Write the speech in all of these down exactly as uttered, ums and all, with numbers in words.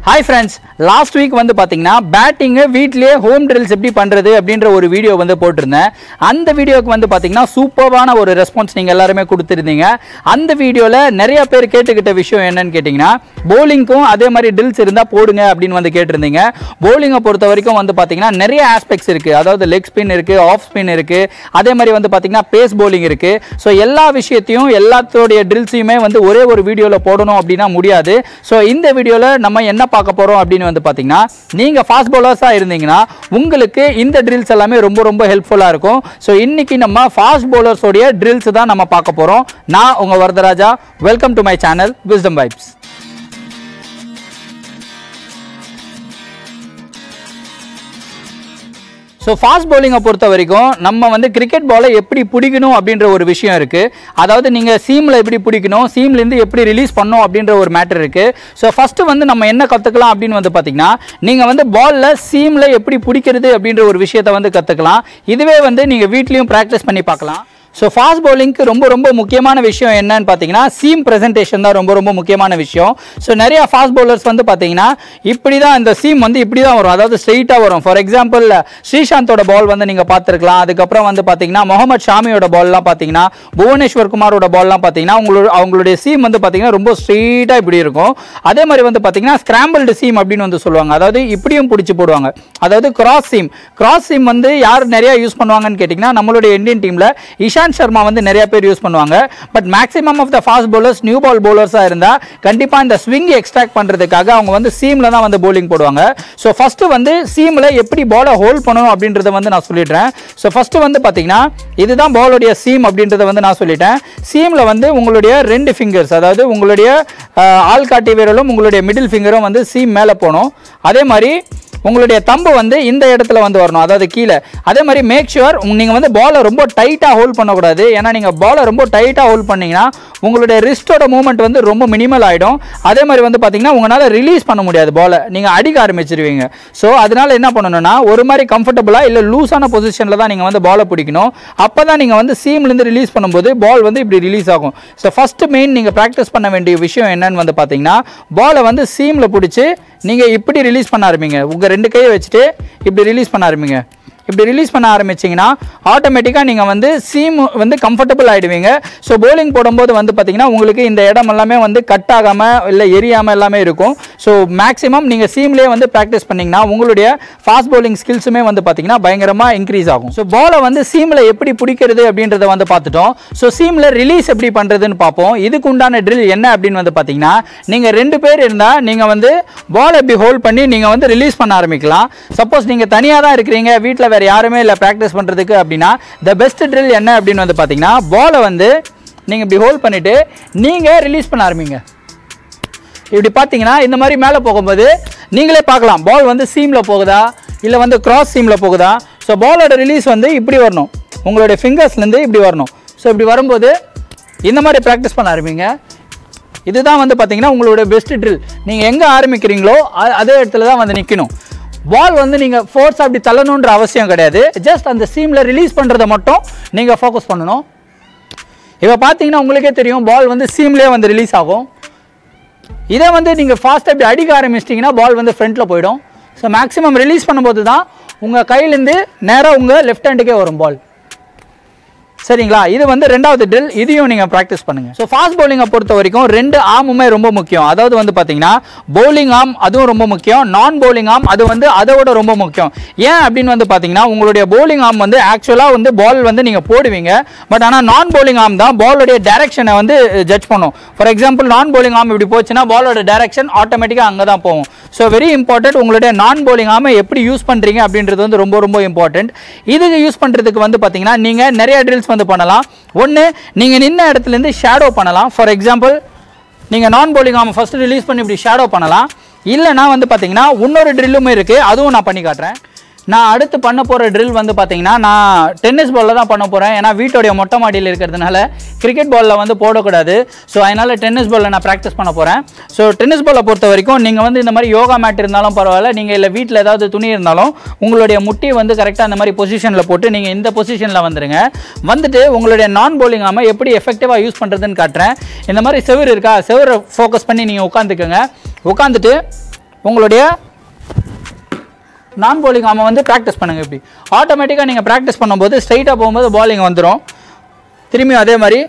Hi friends, last week வந்து பாத்தீங்கன்னா batting வீட்லயே ஹோம் ட்ரில்ஸ் எப்படி பண்றது அப்படிங்கற ஒரு வீடியோ வந்து போட்டுருந்தேன். அந்த வீடியோக்கு வந்து பாத்தீங்கன்னா சூப்பரான ஒரு ரெஸ்பான்ஸ் நீங்க எல்லாரும் கொடுத்திருந்தீங்க. அந்த வீடியோல நிறைய பேர் கேட்டுக்கிட்ட விஷயம் என்னன்னு கேட்டிங்கனா bowlingக்கும் அதே மாதிரி ட்ரில்ஸ் இருந்தா போடுங்க அப்படினு வந்து கேட்டிருந்தீங்க. bowling பொறுத்த வரைக்கும் வந்து பாத்தீங்கன்னா நிறைய ஆஸ்பெக்ட்ஸ் இருக்கு. அதாவது லெக் ஸ்பின் இருக்கு, ஆஃப் ஸ்பின் இருக்கு. அதே மாதிரி வந்து பாத்தீங்கன்னா பேஸ் bowling இருக்கு. சோ எல்லா விஷயத்தையும் எல்லாத்தோட ட்ரில்ஸையுமே வந்து ஒரே ஒரு வீடியோல போடணும் அப்படினா முடியாது. சோ இந்த வீடியோல நம்ம என்ன பார்க்க போறோம் அப்படினு வந்து பாத்தீங்கன்னா நீங்க ஃபாஸ்ட் பவுலர்ஸா இருந்தீங்கன்னா உங்களுக்கு இந்த ட்ரில்ஸ் எல்லாமே ரொம்ப ரொம்ப ஹெல்ப்ஃபுல்லா இருக்கும். சோ இன்னைக்கு நம்ம ஃபாஸ்ட் பவுலர்ஸ் உடைய ட்ரில்ஸ் தான் நம்ம பார்க்க போறோம். நான் உங்க Varadaraja. Welcome to my channel Wisdom Vibes. So fast bowling பொறுத்த வரைக்கும் நம்ம வந்து கிரிக்கெட் பாலை எப்படி பிடிக்கணும் அப்படிங்கற ஒரு விஷயம் இருக்கு. அதாவது நீங்க சீம்ல எப்படி பிடிக்கணும், சீம்ல இருந்து எப்படி ரிலீஸ் பண்ணனும் அப்படிங்கற ஒரு மேட்டர் இருக்கு. சோ ஃபர்ஸ்ட் வந்து நம்ம என்ன கத்துக்கலாம் அப்படினு வந்து பாத்தீங்கன்னா நீங்க வந்து பால்ல சீம்ல எப்படி பிடிக்கிறது அப்படிங்கற ஒரு விஷயத்தை வந்து கத்துக்கலாம். இதுவே வந்து நீங்க வீட்லயும் பிராக்டீஸ் பண்ணி பார்க்கலாம். So fast bowling க்கு ரொம்ப ரொம்ப முக்கியமான விஷயம் என்னன்னு பாத்தீங்கன்னா சீம் பிரசன்டேஷன் தான் ரொம்ப ரொம்ப முக்கியமான விஷயம். சோ நிறைய ஃபாஸ்ட் பவுலர்ஸ் வந்து பாத்தீங்கன்னா இப்படி தான் இந்த சீம் வந்து இப்படி தான் வரும். அதாவது ஸ்ட்ரைட்டா வரும். ஃபார் எக்ஸாம்பிள் ஸ்ரீசாந்தோட பால் வந்து நீங்க பாத்துக்கலாம். அதுக்கு அப்புறம் வந்து பாத்தீங்கன்னா முகமது ஷாமியோட பால்லாம் பாத்தீங்கன்னா புவனேஸ்வர் குமாரோட பால்லாம் பாத்தீங்கன்னா அவங்களோட அவங்களுடைய சீம் வந்து பாத்தீங்கன்னா ரொம்ப ஸ்ட்ரைட்டா இப்படி இருக்கும். அதே மாதிரி வந்து பாத்தீங்கன்னா ஸ்கிராம்பிள்டு சீம் அப்படினு வந்து சொல்லுவாங்க. அதாவது இப்படியும் பிடிச்சு போடுவாங்க. அதாவது கிராஸ் சீம். கிராஸ் சீம் வந்து யார் நிறைய யூஸ் பண்ணுவாங்கன்னு கேட்டிங்கன்னா நம்மளுடைய இந்தியன் டீம்ல இஷாந்த் சர்மா வந்து நிறைய பேர் யூஸ் பண்ணுவாங்க. But maximum of the fast bowlers new ball bowlers-ஆ இருந்தா கண்டிப்பா இந்த ஸ்விங் எக்ஸ்ட்ராக்ட் பண்றதுக்காக அவங்க வந்து சீம்ல தான் வந்து bowling போடுவாங்க. சோ ஃபர்ஸ்ட் வந்து சீம்ல எப்படி பாலை ஹோல்ட் பண்ணனும் அப்படின்றத வந்து நான் சொல்லிடுறேன். சோ ஃபர்ஸ்ட் வந்து பாத்தீங்கன்னா இதுதான் பாலோட சீம் அப்படின்றத வந்து நான் சொல்லிட்டேன். சீம்ல வந்து உங்களுடைய ரெண்டு ஃபிங்கர்ஸ், அதாவது உங்களுடைய ஆள்காட்டி விரலும் உங்களுடைய மிடில் ஃபிங்கரும் வந்து சீம் மேல போணும். அதே மாதிரி உங்களுடைய தம்பு வந்து இந்த இடத்துல வந்து வரணும், அதாவது கீழே. அதே மாதிரி மேக் ஷுவர் நீங்க வந்து பாலை ரொம்ப டைட்டா ஹோல்ட் பண்ணக்கூடாது. ஏன்னா நீங்க பாலை ரொம்ப டைட்டா ஹோல்ட் பண்ணீங்கன்னா உங்களுடைய ரிஸ்டோட மூவ்மெண்ட் வந்து ரொம்ப மினிமல் ஆயிடும். அதே மாதிரி வந்து பாத்தீங்கன்னா உங்களால ரிலீஸ் பண்ண முடியாது, பாலை நீங்க அடிக்க ஆரம்பிச்சிருவீங்க. ஸோ அதனால என்ன பண்ணணும்னா ஒரு மாதிரி கம்ஃபர்டபுளா இல்ல லூஸான பொசிஷன்ல தான் நீங்க வந்து பாலை பிடிக்கணும். அப்பதான் நீங்க வந்து சீம்ல இருந்து ரிலீஸ் பண்ணும்போது பால் வந்து இப்படி ரிலீஸ் ஆகும். ஸோ ஃபர்ஸ்ட் மெயின் நீங்க பிராக்டிஸ் பண்ண வேண்டிய விஷயம் என்னன்னு வந்து பாத்தீங்கன்னா பாலை வந்து சீம்ல பிடிச்சி நீங்க இப்படி ரிலீஸ் பண்ண ஆரம்பிங்க. உங்க ரெண்டு கையை வச்சுட்டு இப்படி ரிலீஸ் பண்ண ஆரம்பிங்க. இப்படி ரிலீஸ் பண்ண ஆரம்பிச்சிங்கன்னா ஆட்டோமேட்டிக்காக நீங்கள் வந்து சீம் வந்து கம்ஃபர்டபுள் ஆகிடுவீங்க. ஸோ bowling போடும்போது வந்து பார்த்தீங்கன்னா உங்களுக்கு இந்த இடம் எல்லாமே வந்து கட் ஆகாமல் இல்லை எரியாமல் எல்லாமே இருக்கும். ஸோ மேக்ஸிமம் நீங்கள் சீம்லேயே வந்து ப்ராக்டிஸ் பண்ணிங்கன்னா உங்களுடைய ஃபாஸ்ட் bowling ஸ்கில்ஸுமே வந்து பார்த்தீங்கன்னா பயங்கரமாக இன்க்ரீஸ் ஆகும். ஸோ பாலை வந்து சீமில் எப்படி பிடிக்கிறது அப்படின்றத வந்து பார்த்துட்டோம். ஸோ சீமில் ரிலீஸ் எப்படி பண்ணுறதுன்னு பார்ப்போம். இதுக்கு உண்டான ட்ரில் என்ன அப்படின்னு வந்து பார்த்தீங்கன்னா நீங்கள் ரெண்டு பேர் இருந்தால் நீங்கள் வந்து பால் எப்படி ஹோல்ட் பண்ணி நீங்கள் வந்து ரிலீஸ் பண்ண ஆரம்பிக்கலாம். சப்போஸ் நீங்கள் தனியாக தான் இருக்கிறீங்க, வீட்டில் வேற யாருமே இல்ல பிராக்டிஸ் பண்றதுக்கு அப்படினா the best drill என்ன அப்படினு வந்து பாத்தீங்கன்னா பாலை வந்து நீங்க இப்படி ஹோல்ட் பண்ணிட்டு நீங்க ரிலீஸ் பண்ண ஆரம்பிங்க. இப்படி பாத்தீங்கன்னா இந்த மாதிரி மேலே போகும்போது நீங்களே பார்க்கலாம் பால் வந்து சீம்ல போகுதா இல்ல வந்து கிராஸ் சீம்ல போகுதா. ஸோ பாலோட ரிலீஸ் வந்து இப்படி வரணும், உங்களுடைய ஃபிங்கர்ஸ்ல இருந்து இப்படி வரணும். ஸோ இப்படி வரும்போது இந்த மாதிரி பிராக்டிஸ் பண்ண ஆரம்பிங்க. இதுதான் வந்து பாத்தீங்கன்னா உங்களுடைய பெஸ்ட் ட்ரில். நீங்க எங்க ஆரம்பிக்கிறீங்களோ அதே இடத்துல தான் வந்து நிக்கணும். பால் வந்து நீங்க ஃபோர்ஸ் அப்படி தள்ளணும்ன்ற அவசியம் கிடையாது. ஜஸ்ட் அந்த சீம்ல ரிலீஸ் பண்றதை மட்டும் நீங்க ஃபோக்கஸ் பண்ணணும். இப்போ பார்த்தீங்கன்னா உங்களுக்கே தெரியும் பால் வந்து சீம்லேயே வந்து ரிலீஸ் ஆகும். இதை வந்து நீங்கள் ஃபாஸ்ட்டாக இப்படி அடிக்க ஆரம்பிச்சிட்டிங்கன்னா பால் வந்து ஃப்ரண்ட்டில் போயிடும். ஸோ மேக்ஸிமம் ரிலீஸ் பண்ணும்போது தான் உங்கள் கையிலேருந்து நேராக உங்கள் லெஃப்ட் ஹேண்டுக்கே வரும் பால். சரிங்களா? இது வந்து ரெண்டாவது ட்ரில். இதையும் நீங்கள் ப்ராக்டிஸ் பண்ணுங்க. ஸோ ஃபாஸ்ட் பவுலிங்கை பொறுத்த வரைக்கும் ரெண்டு ஆர்முமே ரொம்ப முக்கியம். அதாவது வந்து பார்த்தீங்கன்னா பவுலிங் ஆர்ம் அதுவும் ரொம்ப முக்கியம், நான் பவுலிங் ஆர்ம் அது வந்து அதை விட ரொம்ப முக்கியம். ஏன் அப்படின்னு வந்து பார்த்தீங்கன்னா உங்களுடைய பவுலிங் ஆர்ம் வந்து ஆக்சுவலாக வந்து பால் வந்து நீங்கள் போடுவீங்க. பட் ஆனால் நான் பவுலிங் ஆர்ம் தான் பாலோடைய டைரக்ஷனை வந்து ஜட்ஜ் பண்ணும். ஃபார் எக்ஸாம்பிள் நான் பவுலிங் ஆர்ம் இப்படி போச்சுன்னா பாலோட டைரக்ஷன் ஆட்டோமேட்டிக்காக அங்கே தான் போகும். ஸோ வெரி இம்பார்ட்டன்ட் உங்களுடைய நான் பவுலிங் ஆர்மை எப்படி யூஸ் பண்ணுறீங்க அப்படின்றது வந்து ரொம்ப ரொம்ப இம்பார்ட்டன்ட். இதுக்கு யூஸ் பண்ணுறதுக்கு வந்து பார்த்தீங்கன்னா நீங்கள் நிறைய ட்ரில்ஸ் வந்து பண்ணலாம். ஒன்று நீங்க நின்ன இடத்துல இருந்து ஷேடோ பண்ணலாம். ஃபார் எக்ஸாம்பிள் நீங்க நான் பவுலிங் ஆர்ம் ஃபர்ஸ்ட் ரிலீஸ் பண்ணி இப்படி ஷேடோ பண்ணலாம். இல்லைனா வந்து பார்த்தீங்கன்னா இன்னொரு ட்ரில்லுமே இருக்கு, அதுவும் நான் பண்ணி காட்டுறேன். நான் அடுத்து பண்ண போகிற ட்ரில் வந்து பார்த்தீங்கன்னா நான் டென்னிஸ் பாலில் தான் பண்ண போகிறேன். ஏன்னா வீட்டோடைய மொட்டை மாடியில் இருக்கிறதுனால கிரிக்கெட் பாலில் வந்து போடக்கூடாது. ஸோ அதனால் டென்னிஸ் பாலில் நான் ப்ராக்டிஸ் பண்ண போகிறேன். ஸோ டென்னிஸ் பாலை பொறுத்த வரைக்கும் நீங்கள் வந்து இந்த மாதிரி யோகா மேட் இருந்தாலும் பரவாயில்ல, நீங்கள் இல்லை வீட்டில் ஏதாவது துணி இருந்தாலும் உங்களுடைய முட்டியை வந்து கரெக்டாக அந்த மாதிரி பொசிஷனில் போட்டு நீங்கள் இந்த பொசிஷனில் வந்துடுங்க. வந்துட்டு உங்களுடைய நான் பவுலிங் ஆர்மை எப்படி எஃபெக்டிவாக யூஸ் பண்ணுறதுன்னு காட்டுறேன். இந்த மாதிரி செவுரு இருக்கா, செவரை ஃபோக்கஸ் பண்ணி நீங்கள் உட்காந்துக்கோங்க. உட்காந்துட்டு உங்களுடைய நான் bowling arm வந்து ப்ராக்டிஸ் பண்ணுங்கள். இப்படி ஆட்டோமேட்டிக்காக நீங்கள் ப்ராக்டிஸ் பண்ணும்போது ஸ்ட்ரைட்டாக போகும்போது பாலிங் வந்துடும். திரும்பியும் அதே மாதிரி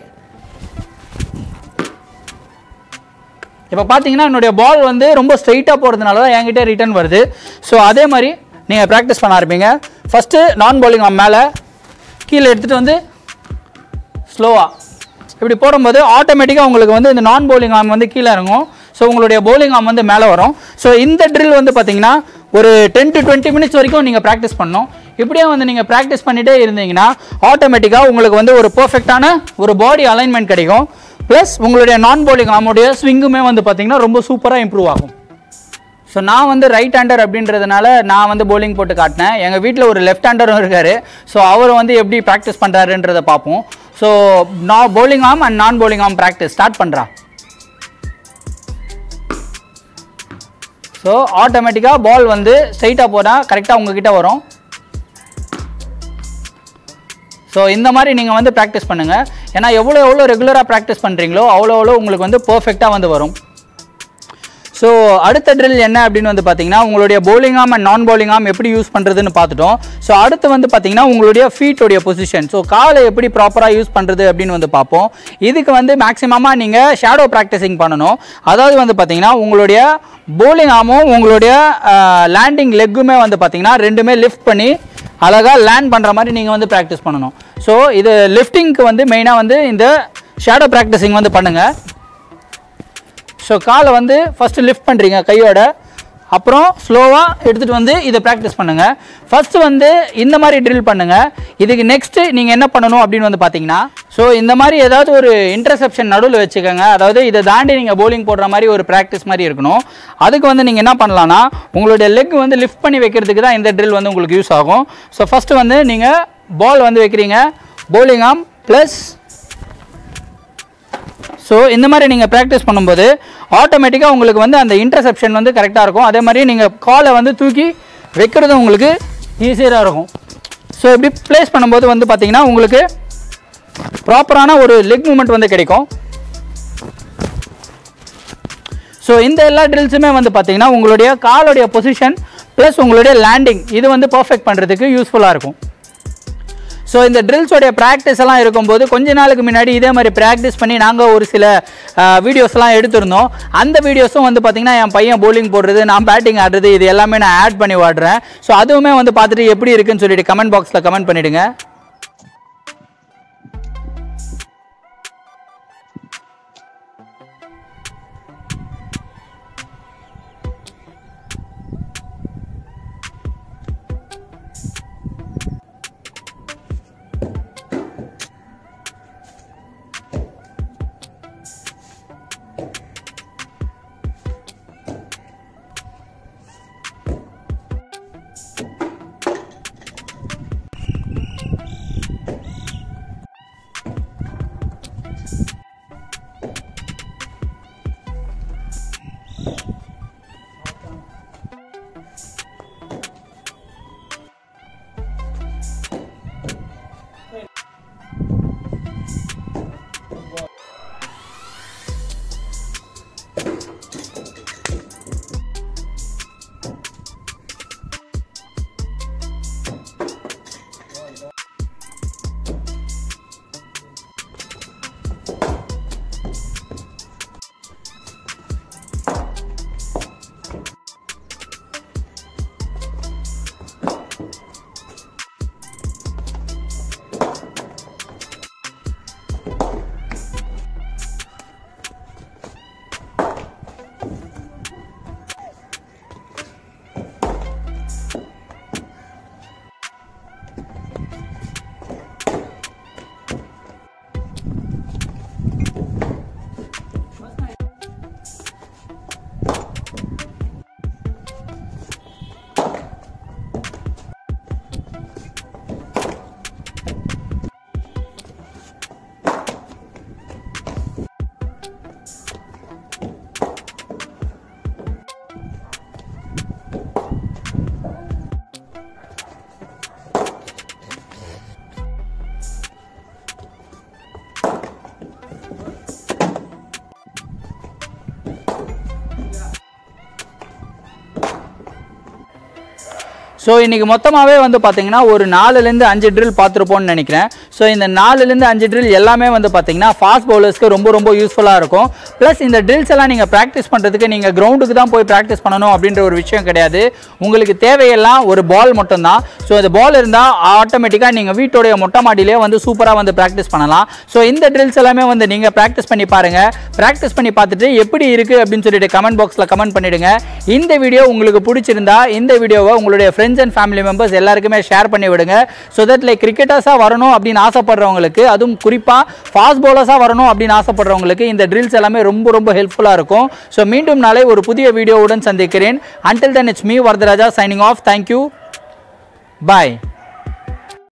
இப்போ பார்த்தீங்கன்னா என்னுடைய பால் வந்து ரொம்ப ஸ்ட்ரைட்டாக போகிறதுனால தான் என்கிட்ட ரிட்டர்ன் வருது. ஸோ அதே மாதிரி நீங்கள் ப்ராக்டிஸ் பண்ண ஆரம்பிங்க. ஃபஸ்ட்டு நான் bowling arm மேலே கீழே எடுத்துகிட்டு வந்து ஸ்லோவாக இப்படி போடும்போது ஆட்டோமேட்டிக்காக உங்களுக்கு வந்து இந்த நான் bowling arm வந்து கீழே இறங்கும். ஸோ உங்களுடைய bowling arm வந்து மேலே வரும். ஸோ இந்த ட்ரில் வந்து பார்த்தீங்கன்னா ஒரு டென் டு டுவெண்ட்டி மினிட்ஸ் வரைக்கும் நீங்கள் ப்ராக்டிஸ் பண்ணணும். இப்படியே வந்து நீங்கள் ப்ராக்டிஸ் பண்ணிகிட்டே இருந்தீங்கன்னா ஆட்டோமேட்டிக்காக உங்களுக்கு வந்து ஒரு பர்ஃபெக்டான ஒரு பாடி அலைன்மெண்ட் கிடைக்கும். ப்ளஸ் உங்களுடைய நான் bowling armோடைய ஸ்விங்குமே வந்து பார்த்தீங்கன்னா ரொம்ப சூப்பராக இம்ப்ரூவ் ஆகும். ஸோ நான் வந்து ரைட் ஹேண்டர் அப்படின்றதுனால நான் வந்து bowling போட்டு காட்டினேன். எங்கள் வீட்டில் ஒரு லெஃப்ட் ஹேண்டரும் இருக்கார். ஸோ அவர் வந்து எப்படி ப்ராக்டிஸ் பண்ணுறாருன்றதை பார்ப்போம். ஸோ நான் bowling arm அண்ட் நான் bowling arm ப்ராக்டிஸ் ஸ்டார்ட் பண்ணுறான். ஸோ ஆட்டோமேட்டிக்காக பால் வந்து ஸ்ட்ரைட்டாக போனால் கரெக்டாக உங்ககிட்ட வரும். ஸோ இந்த மாதிரி நீங்கள் வந்து ப்ராக்டிஸ் பண்ணுங்கள். ஏன்னா எவ்வளோ எவ்வளோ ரெகுலராக ப்ராக்டிஸ் பண்ணுறீங்களோ அவ்வளோ எவ்வளோ உங்களுக்கு வந்து பர்ஃபெக்டாக வந்து வரும். ஸோ அடுத்த ட்ரில் என்ன அப்படின்னு வந்து பார்த்தீங்கன்னா உங்களுடைய bowling arm அண்ட் நான் bowling arm எப்படி யூஸ் பண்ணுறதுன்னு பார்த்துட்டோம். ஸோ அடுத்து வந்து பார்த்தீங்கன்னா உங்களுடைய ஃபீட்டோடைய பொசிஷன், ஸோ காலை எப்படி ப்ராப்பராக யூஸ் பண்ணுறது அப்படின்னு வந்து பார்ப்போம். இதுக்கு வந்து மேக்ஸிமமாக நீங்கள் ஷேடோ ப்ராக்டிஸிங் பண்ணணும். அதாவது வந்து பார்த்தீங்கன்னா உங்களுடைய bowling armம் உங்களுடைய லேண்டிங் லெக்குமே வந்து பார்த்தீங்கன்னா ரெண்டுமே லிஃப்ட் பண்ணி அழகாக லேண்ட் பண்ணுற மாதிரி நீங்கள் வந்து ப்ராக்டிஸ் பண்ணணும். ஸோ இது லிஃப்டிங்க்கு வந்து மெயினாக வந்து இந்த ஷேடோ ப்ராக்டிஸிங் வந்து பண்ணுங்கள். ஸோ காலை வந்து ஃபஸ்ட்டு லிஃப்ட் பண்ணுறீங்க கையோட, அப்புறம் ஸ்லோவாக எடுத்துகிட்டு வந்து இதை ப்ராக்டிஸ் பண்ணுங்கள். ஃபஸ்ட்டு வந்து இந்த மாதிரி ட்ரில் பண்ணுங்கள். இதுக்கு நெக்ஸ்ட்டு நீங்கள் என்ன பண்ணணும் அப்படின்னு வந்து பார்த்தீங்கன்னா ஸோ இந்த மாதிரி ஏதாவது ஒரு இன்டர்செப்ஷன் நடுவில் வச்சுக்கோங்க. அதாவது இதை தாண்டி நீங்கள் bowling போடுற மாதிரி ஒரு ப்ராக்டிஸ் மாதிரி இருக்கணும். அதுக்கு வந்து நீங்கள் என்ன பண்ணலான்னா உங்களுடைய லெக் வந்து லிஃப்ட் பண்ணி வைக்கிறதுக்கு தான் இந்த ட்ரில் வந்து உங்களுக்கு யூஸ் ஆகும். ஸோ ஃபஸ்ட்டு வந்து நீங்கள் பால் வந்து வைக்கிறீங்க, bowling arm ப்ளஸ் ஸோ இந்த மாதிரி நீங்கள் ப்ராக்டிஸ் பண்ணும்போது ஆட்டோமேட்டிக்காக உங்களுக்கு வந்து அந்த இன்டர்செப்ஷன் வந்து கரெக்டாக இருக்கும். அதே மாதிரி நீங்கள் காலை வந்து தூக்கி வைக்கிறதும் உங்களுக்கு ஈஸியாக இருக்கும். ஸோ இப்படி ப்ளேஸ் பண்ணும்போது வந்து பார்த்தீங்கன்னா உங்களுக்கு ப்ராப்பரான ஒரு லெக் மூமெண்ட் வந்து கிடைக்கும். ஸோ இந்த எல்லா ட்ரில்ஸுமே வந்து பார்த்தீங்கன்னா உங்களுடைய காலுடைய பொசிஷன் ப்ளஸ் உங்களுடைய லேண்டிங் இது வந்து பர்ஃபெக்ட் பண்ணுறதுக்கு யூஸ்ஃபுல்லாக இருக்கும். ஸோ இந்த ட்ரில்ஸோடைய ப்ராக்டிஸ் எல்லாம் இருக்கும்போது கொஞ்ச நாளுக்கு முன்னாடி இதே மாதிரி ப்ராக்டிஸ் பண்ணி நாங்கள் ஒரு சில வீடியோஸ்லாம் எடுத்திருந்தோம். அந்த வீடியோஸும் வந்து பார்த்திங்கன்னா என் பையன் bowling போடுறது, நான் பேட்டிங் ஆடுறது, இது எல்லாமே நான் ஆட் பண்ணி வாடுறேன். ஸோ அதுவுமே வந்து பார்த்துட்டு எப்படி இருக்குன்னு சொல்லிட்டு கமெண்ட் பாக்ஸில் கமெண்ட் பண்ணிவிடுங்க. ஸோ இன்றைக்கி மொத்தமாகவே வந்து பார்த்தீங்கன்னா ஒரு நாலுலேருந்து அஞ்சு ட்ரில் பார்த்துருப்போம்னு நினைக்கிறேன். ஸோ இந்த நாலுலேருந்து அஞ்சு ட்ரில் எல்லாமே வந்து பார்த்தீங்கன்னா ஃபாஸ்ட் பவுலர்ஸ்க்கு ரொம்ப ரொம்ப யூஸ்ஃபுல்லாக இருக்கும். ப்ளஸ் இந்த ட்ரில்ஸ் எல்லாம் நீங்கள் ப்ராக்டிஸ் பண்ணுறதுக்கு நீங்கள் கிரவுண்டுக்கு தான் போய் ப்ராக்டிஸ் பண்ணணும் அப்படின்ற ஒரு விஷயம் கிடையாது. உங்களுக்கு தேவையெல்லாம் ஒரு பால் மட்டும்தான். ஸோ இந்த பால் இருந்தால் ஆட்டோமேட்டிக்காக நீங்கள் வீட்டோடைய மொட்டை மாடியிலே வந்து சூப்பராக வந்து ப்ராக்டிஸ் பண்ணலாம். ஸோ இந்த ட்ரில்ஸ் எல்லாமே வந்து நீங்கள் ப்ராக்டிஸ் பண்ணி பாருங்கள். ப்ராக்டிஸ் பண்ணி பார்த்துட்டு எப்படி இருக்குது அப்படின்னு சொல்லிட்டு கமெண்ட் பாக்ஸில் கமெண்ட் பண்ணிவிடுங்க. இந்த வீடியோ உங்களுக்கு பிடிச்சிருந்தா இந்த வீடியோவை உங்களுடைய ஃப்ரெண்ட்ஸ் அண்ட் ஃபேமிலி மெம்பர்ஸ் எல்லாருக்குமே ஷேர் பண்ணி விடுங்க. ஸோ தட் லைக் கிரிக்கெட்டர்ஸாக வரணும் அப்படின்னு ஆசைப்படுறவங்களுக்கு, அதுவும் குறிப்பாக ஃபாஸ்ட் பவுலர்ஸாக வரணும் அப்படின்னு ஆசைப்படுறவங்களுக்கு இந்த ட்ரில்ஸ் எல்லாமே ரொம்ப ரொம்ப ஹெல்ப்ஃபுல்லாக இருக்கும். ஸோ மீண்டும் நாளை ஒரு புதிய வீடியோவுடன் சந்திக்கிறேன். Until then, it's me, Varatharaja, signing off. Thank you. Bye.